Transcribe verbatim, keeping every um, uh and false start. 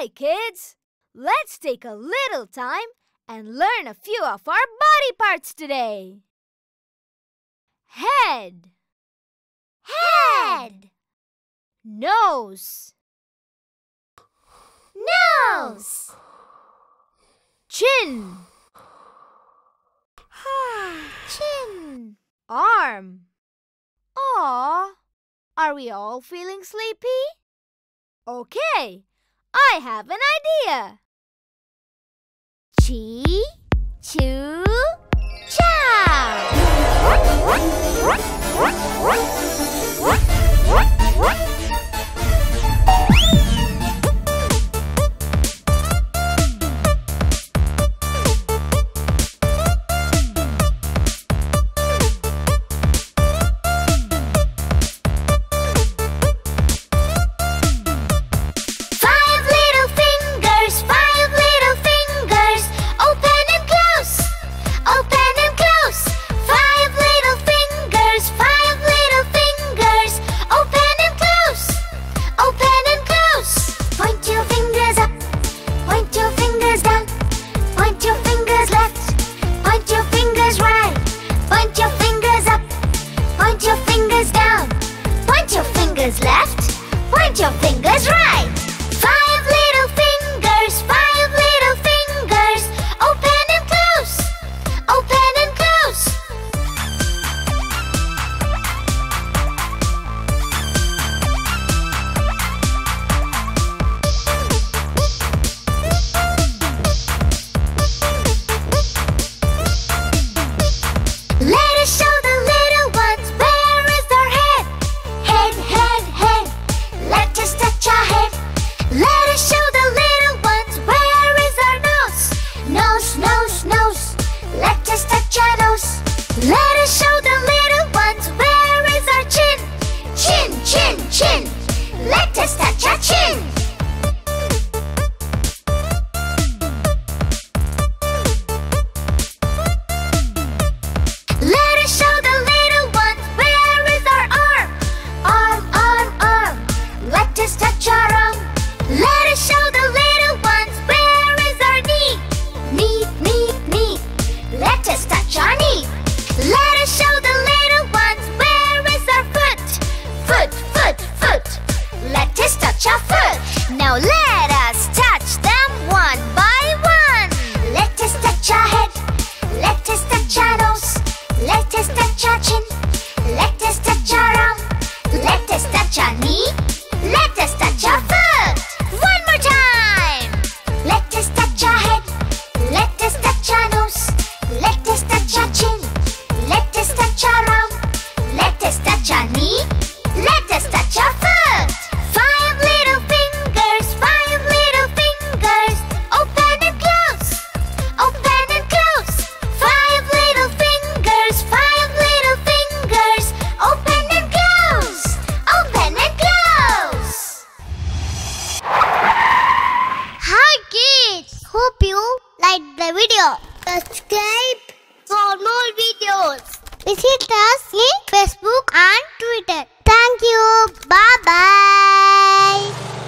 Hi, kids! Let's take a little time and learn a few of our body parts today. Head. Head. Nose. Nose. Chin. Chin. Arm. Aw, are we all feeling sleepy? Okay, I have an idea. ChuChu left, point your fingers right. Five little fingers, five little fingers. Open and close, open and close. Let us show the little ones where is their head. Head, head, head. Let us touch our head. Let us show the little ones where is our nose. Nose, nose, nose. Let us touch our nose. Let us show the little ones where is our chin. Chin, chin, chin. Let us touch our chin. Let us show the little ones where is our arm. Arm, arm, arm. Let us touch our arm. Let us show the little ones where is our knee. Knee, knee, knee. Let us touch our knee. Let us show the little ones where is our foot. Foot, foot, foot. Let us touch our foot. Now let us touch them one by one. Let us touch our head. Let us touch our nose. Let us touch our chin. Let us touch our arm. Let us touch our knee. Let us touch our foot. One more time. Let us touch our head. Let us touch our nose. Let us touch our chin. Let us touch our arm. Let us touch our knee. Let us touch our foot. Five little fingers, five little fingers. Open and close. Open and close. Five little fingers, five little fingers. Open and close. Open and close. Hi kids! Hope you liked the video. Subscribe for more videos. Visit us in Facebook and Twitter. Thank you. Bye bye.